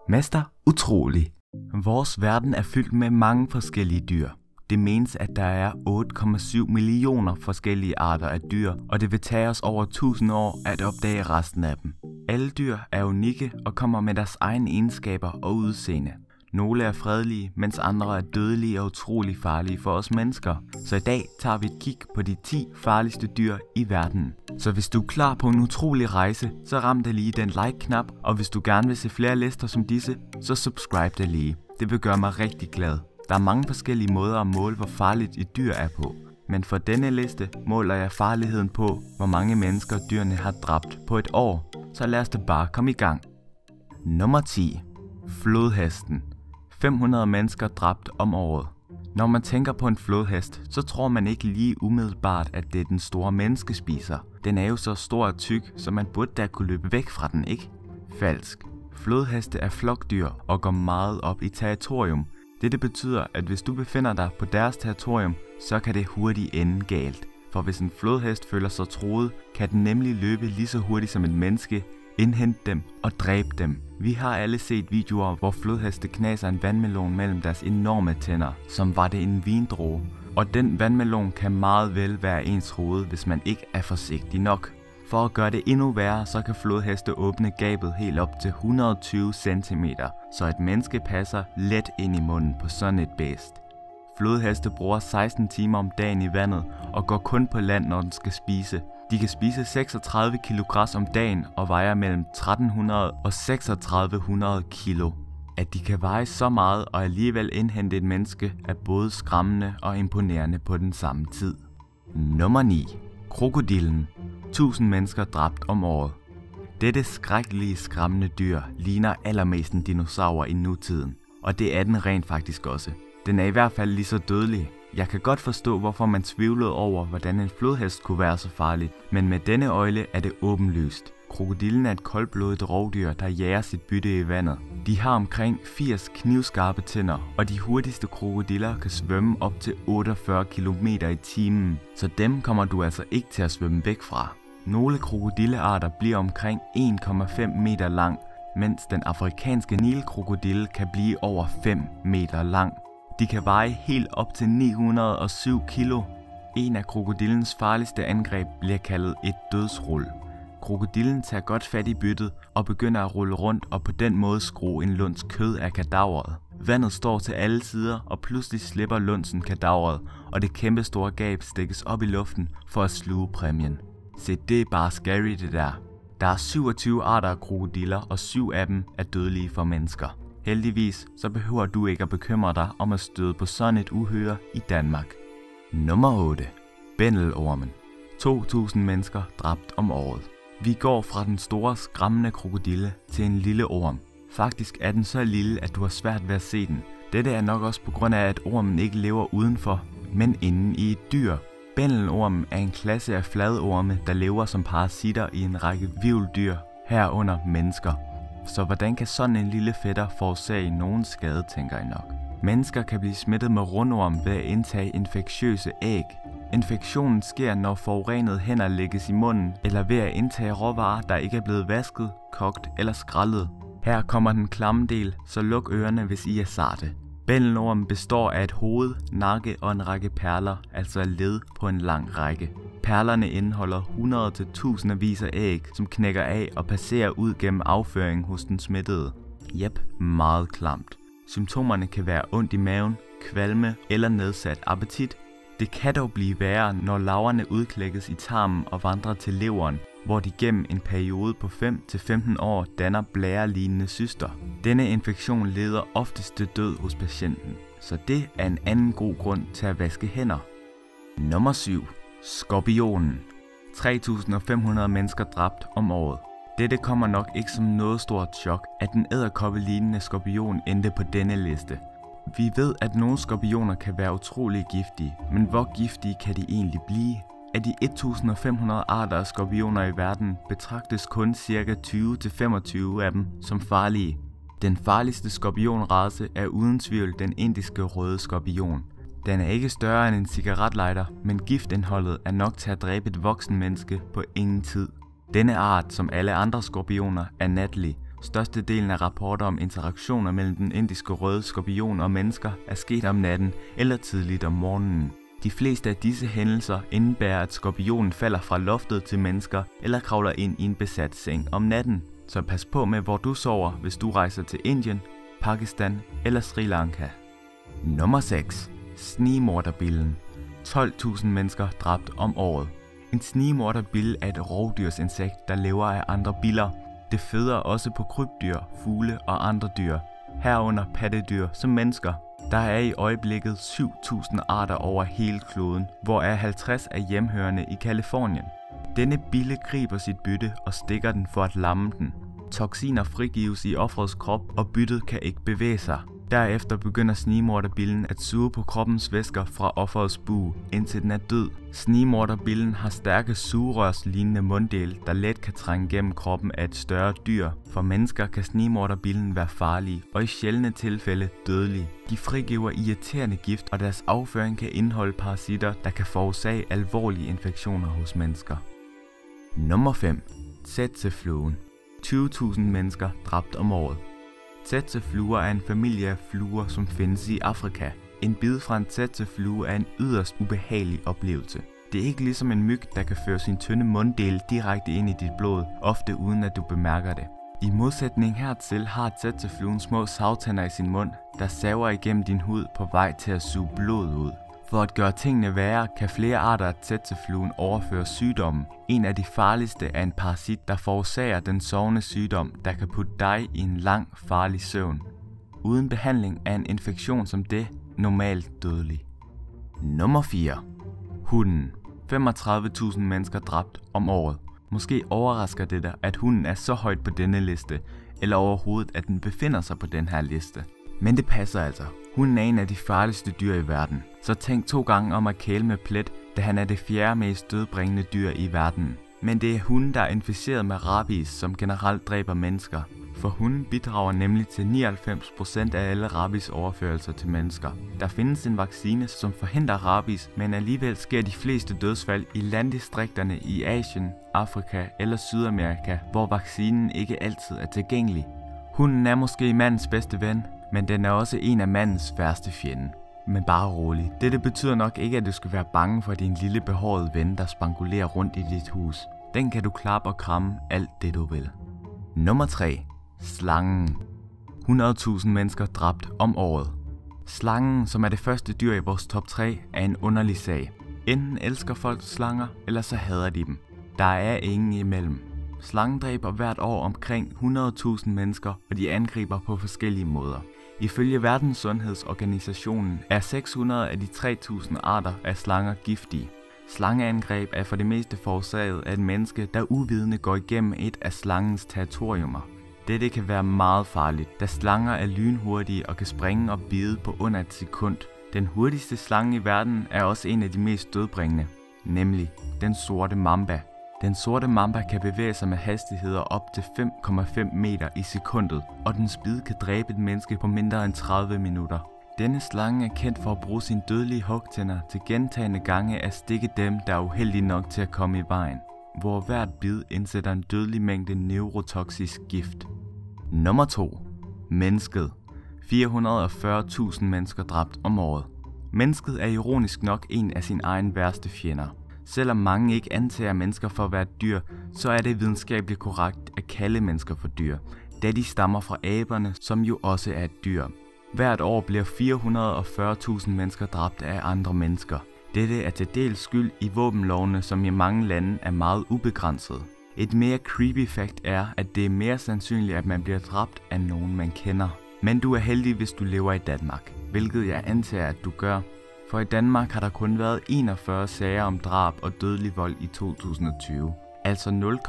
Mester utrolig. Vores verden er fyldt med mange forskellige dyr. Det menes, at der er 8,7 millioner forskellige arter af dyr, og det vil tage os over 1000 år at opdage resten af dem. Alle dyr er unikke og kommer med deres egne egenskaber og udseende. Nogle er fredelige, mens andre er dødelige og utrolig farlige for os mennesker. Så i dag tager vi et kig på de 10 farligste dyr i verden. Så hvis du er klar på en utrolig rejse, så ram da lige den like-knap, og hvis du gerne vil se flere lister som disse, så subscribe da lige. Det vil gøre mig rigtig glad. Der er mange forskellige måder at måle, hvor farligt et dyr er på. Men for denne liste måler jeg farligheden på, hvor mange mennesker dyrene har dræbt på et år. Så lad os da bare komme i gang. Nummer 10. Flodhesten. 500 mennesker dræbt om året. Når man tænker på en flodhest, så tror man ikke lige umiddelbart, at det er den store menneskespiser. Den er jo så stor og tyk, så man burde da kunne løbe væk fra den, ikke? Falsk. Flodheste er flokdyr og går meget op i territorium. Dette betyder, at hvis du befinder dig på deres territorium, så kan det hurtigt ende galt. For hvis en flodhest føler sig truet, kan den nemlig løbe lige så hurtigt som et menneske, indhente dem og dræbe dem. Vi har alle set videoer, hvor flodheste knaser en vandmelon mellem deres enorme tænder, som var det en vindrue. Og den vandmelon kan meget vel være ens hoved, hvis man ikke er forsigtig nok. For at gøre det endnu værre, så kan flodheste åbne gabet helt op til 120 cm, så et menneske passer let ind i munden på sådan et bæst. Flodheste bruger 16 timer om dagen i vandet og går kun på land, når den skal spise. De kan spise 36 kg græs om dagen og vejer mellem 1300 og 3600 kilo. At de kan veje så meget og alligevel indhente et menneske er både skræmmende og imponerende på den samme tid. Nummer 9. Krokodillen. 1000 mennesker dræbt om året. Dette skrækkelige skræmmende dyr ligner allermest en dinosaur i nutiden, og det er den rent faktisk også. Den er i hvert fald lige så dødelig. Jeg kan godt forstå, hvorfor man tvivlede over, hvordan en flodhest kunne være så farlig, men med denne øjle er det åbenlyst. Krokodillen er et koldblodigt rovdyr, der jager sit bytte i vandet. De har omkring 80 knivskarpe tænder, og de hurtigste krokodiller kan svømme op til 48 km i timen, så dem kommer du altså ikke til at svømme væk fra. Nogle krokodillearter bliver omkring 1,5 meter lang, mens den afrikanske nilkrokodille kan blive over 5 meter lang. De kan veje helt op til 907 kilo. En af krokodillens farligste angreb bliver kaldet et dødsrul. Krokodillen tager godt fat i byttet og begynder at rulle rundt og på den måde skrue en lunds kød af kadaveret. Vandet står til alle sider, og pludselig slipper lunsen kadaveret, og det kæmpe store gab stikkes op i luften for at sluge præmien. Se, det er bare scary det der. Der er 27 arter af krokodiller, og 7 af dem er dødelige for mennesker. Heldigvis så behøver du ikke at bekymre dig om at støde på sådan et uhyre i Danmark. Nummer 8. Bændelormen. 2000 mennesker dræbt om året. Vi går fra den store skræmmende krokodille til en lille orm. Faktisk er den så lille, at du har svært ved at se den. Dette er nok også på grund af, at ormen ikke lever udenfor, men inde i et dyr. Bændelormen er en klasse af fladorme, der lever som parasitter i en række hvirveldyr, herunder mennesker. Så hvordan kan sådan en lille fætter forårsage nogen skade, tænker I nok. Mennesker kan blive smittet med rundorm ved at indtage infektiøse æg. Infektionen sker, når forurenede hænder lægges i munden, eller ved at indtage råvarer, der ikke er blevet vasket, kogt eller skrællet. Her kommer den klamme del, så luk ørerne, hvis I er sarte. Bændelormen består af et hoved, nakke og en række perler, altså led på en lang række. Perlerne indeholder 100 til tusindvis af æg, som knækker af og passerer ud gennem afføringen hos den smittede. Jep, meget klamt. Symptomerne kan være ondt i maven, kvalme eller nedsat appetit. Det kan dog blive værre, når larverne udklækkes i tarmen og vandrer til leveren, hvor de gennem en periode på 5 til 15 år danner blærelignende cyster. Denne infektion leder oftest til død hos patienten, så det er en anden god grund til at vaske hænder. Nummer 7. Skorpionen. 3500 mennesker dræbt om året. Dette kommer nok ikke som noget stort chok, at den edderkoppelignende skorpion endte på denne liste. Vi ved, at nogle skorpioner kan være utrolig giftige, men hvor giftige kan de egentlig blive? Af de 1500 arter af skorpioner i verden betragtes kun ca. 20-25 af dem som farlige. Den farligste skorpionrace er uden tvivl den indiske røde skorpion. Den er ikke større end en cigaretlighter, men giftindholdet er nok til at dræbe et voksen menneske på ingen tid. Denne art, som alle andre skorpioner, er natlig, Størstedelen af rapporter om interaktioner mellem den indiske røde skorpion og mennesker er sket om natten eller tidligt om morgenen. De fleste af disse hændelser indebærer, at skorpionen falder fra loftet til mennesker eller kravler ind i en besat seng om natten. Så pas på med, hvor du sover, hvis du rejser til Indien, Pakistan eller Sri Lanka. Nummer 6. Snigmorderbillen. 12.000 mennesker dræbt om året. En snigmorderbille er et rovdyrsinsekt, der lever af andre biller. Det føder også på krybdyr, fugle og andre dyr, herunder pattedyr som mennesker. Der er i øjeblikket 7.000 arter over hele kloden, hvoraf 50 er hjemhørende i Californien. Denne bille griber sit bytte og stikker den for at lamme den. Toksiner frigives i offerets krop, og byttet kan ikke bevæge sig. Derefter begynder snigmorderbillen at suge på kroppens væsker fra offerets bue, indtil den er død. Snigmorderbillen har stærke sugerørslignende munddele, der let kan trænge gennem kroppen af et større dyr. For mennesker kan snigmorderbillen være farlige og i sjældne tilfælde dødelige. De frigiver irriterende gift, og deres afføring kan indeholde parasitter, der kan forårsage alvorlige infektioner hos mennesker. Nummer 5. Tsetsefluen. 20.000 mennesker dræbt om året. Tsetsefluer er en familie af fluer, som findes i Afrika. En bid fra en tsetseflue er en yderst ubehagelig oplevelse. Det er ikke ligesom en myg, der kan føre sin tynde munddel direkte ind i dit blod, ofte uden at du bemærker det. I modsætning hertil har tsetsefluen små savtænder i sin mund, der saver igennem din hud på vej til at suge blodet ud. For at gøre tingene værre, kan flere arter af tsetsefluen overføre sygdommen. En af de farligste er en parasit, der forårsager den sovende sygdom, der kan putte dig i en lang, farlig søvn. Uden behandling er en infektion som det normalt dødelig. Nummer 4. Hunden. 35.000 mennesker dræbt om året. Måske overrasker det dig, at hunden er så højt på denne liste, eller overhovedet, at den befinder sig på den her liste. Men det passer altså. Hunden er en af de farligste dyr i verden, så tænk 2 gange om at kæle med plet, da han er det 4. mest dødbringende dyr i verden. Men det er hunden, der er inficeret med rabies, som generelt dræber mennesker. For hunden bidrager nemlig til 99% af alle rabies-overførelser til mennesker. Der findes en vaccine, som forhindrer rabies, men alligevel sker de fleste dødsfald i landdistrikterne i Asien, Afrika eller Sydamerika, hvor vaccinen ikke altid er tilgængelig. Hunden er måske mandens bedste ven, men den er også en af mandens værste fjende. Men bare rolig. Dette betyder nok ikke, at du skal være bange for din lille behårede ven, der spangulerer rundt i dit hus. Den kan du klappe og kramme alt det du vil. Nummer 3. Slangen. 100.000 mennesker dræbt om året. Slangen, som er det første dyr i vores top 3, er en underlig sag. Enten elsker folk slanger, eller så hader de dem. Der er ingen imellem. Slangen dræber hvert år omkring 100.000 mennesker, og de angriber på forskellige måder. Ifølge Verdenssundhedsorganisationen er 600 af de 3.000 arter af slanger giftige. Slangeangreb er for det meste forårsaget af et menneske, der uvidende går igennem et af slangens territoriumer. Dette kan være meget farligt, da slanger er lynhurtige og kan springe og bide på under et sekund. Den hurtigste slange i verden er også en af de mest dødbringende, nemlig den sorte mamba. Den sorte mamba kan bevæge sig med hastigheder op til 5,5 meter i sekundet, og dens bid kan dræbe et menneske på mindre end 30 minutter. Denne slange er kendt for at bruge sine dødelige hugtænder til gentagne gange at stikke dem, der er uheldige nok til at komme i vejen, hvor hvert bid indsætter en dødelig mængde neurotoksisk gift. Nummer 2. Mennesket. 440.000 mennesker dræbt om året. Mennesket er ironisk nok en af sin egen værste fjender. Selvom mange ikke antager mennesker for at være dyr, så er det videnskabeligt korrekt at kalde mennesker for dyr, da de stammer fra aberne, som jo også er et dyr. Hvert år bliver 440.000 mennesker dræbt af andre mennesker. Dette er til dels skyld i våbenlovene, som i mange lande er meget ubegrænset. Et mere creepy fact er, at det er mere sandsynligt, at man bliver dræbt af nogen man kender. Men du er heldig, hvis du lever i Danmark, hvilket jeg antager, at du gør. For i Danmark har der kun været 41 sager om drab og dødelig vold i 2020. Altså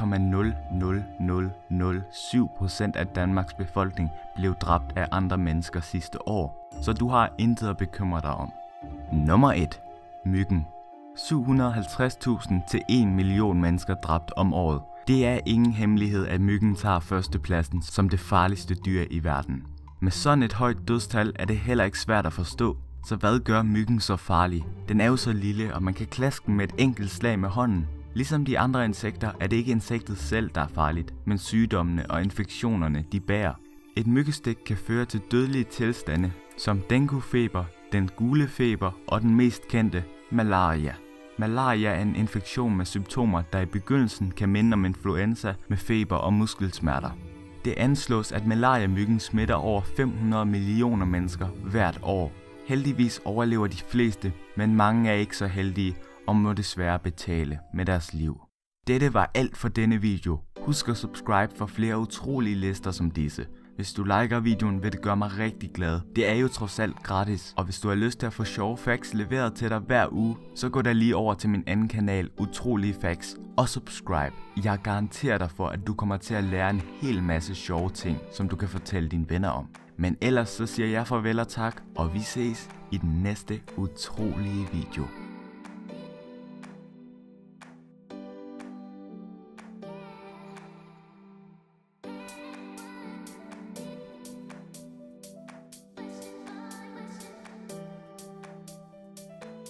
0,00007% af Danmarks befolkning blev dræbt af andre mennesker sidste år. Så du har intet at bekymre dig om. Nummer 1. Myggen. 750.000 til 1 million mennesker dræbt om året. Det er ingen hemmelighed, at myggen tager førstepladsen som det farligste dyr i verden. Med sådan et højt dødstal er det heller ikke svært at forstå. Så hvad gør myggen så farlig? Den er jo så lille, og man kan klaske den med et enkelt slag med hånden. Ligesom de andre insekter er det ikke insektet selv, der er farligt, men sygdommene og infektionerne, de bærer. Et myggestik kan føre til dødelige tilstande, som denguefeber, den gule feber og den mest kendte, malaria. Malaria er en infektion med symptomer, der i begyndelsen kan minde om influenza med feber og muskelsmerter. Det anslås, at malariamyggen smitter over 500 millioner mennesker hvert år. Heldigvis overlever de fleste, men mange er ikke så heldige og må desværre betale med deres liv. Dette var alt for denne video. Husk at subscribe for flere utrolige lister som disse. Hvis du liker videoen, vil det gøre mig rigtig glad. Det er jo trods alt gratis, og hvis du har lyst til at få sjove facts leveret til dig hver uge, så gå da lige over til min anden kanal, Utrolige Facts, og subscribe. Jeg garanterer dig for, at du kommer til at lære en hel masse sjove ting, som du kan fortælle dine venner om. Men ellers så siger jeg farvel og tak, og vi ses i den næste utrolige video.